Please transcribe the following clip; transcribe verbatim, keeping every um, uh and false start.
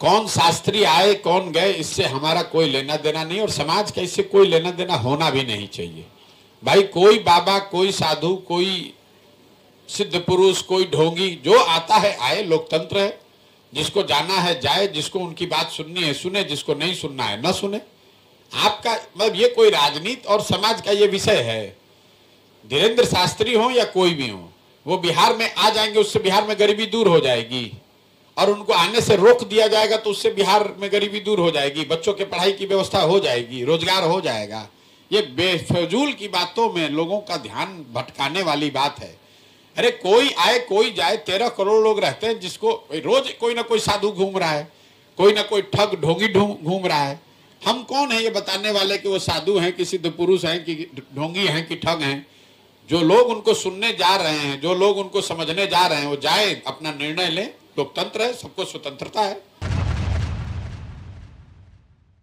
कौन शास्त्री आए कौन गए इससे हमारा कोई लेना देना नहीं, और समाज का इससे कोई लेना देना होना भी नहीं चाहिए। भाई कोई बाबा, कोई साधु, कोई सिद्ध पुरुष, कोई ढोंगी, जो आता है आए, लोकतंत्र है। जिसको जाना है जाए, जिसको उनकी बात सुननी है सुने, जिसको नहीं सुनना है न सुने। आपका मतलब ये कोई राजनीति और समाज का ये विषय है। धीरेन्द्र शास्त्री हो या कोई भी हो, वो बिहार में आ जाएंगे, उससे बिहार में गरीबी दूर हो जाएगी, और उनको आने से रोक दिया जाएगा तो उससे बिहार में गरीबी दूर हो जाएगी, बच्चों के पढ़ाई की व्यवस्था हो जाएगी, रोजगार हो जाएगा। ये बेफजूल की बातों में लोगों का ध्यान भटकाने वाली बात है। अरे कोई आए कोई जाए, तेरह करोड़ लोग रहते हैं, जिसको रोज कोई ना कोई साधु घूम रहा है, कोई ना कोई ठग ढोंगी घूम रहा है। हम कौन है ये बताने वाले कि वो साधु हैं कि सिद्ध पुरुष हैं कि ढोंगी हैं कि ठग हैं। जो लोग उनको सुनने जा रहे हैं, जो लोग उनको समझने जा रहे हैं, वो जाए, अपना निर्णय लें। लोकतंत्र है, सबको स्वतंत्रता है।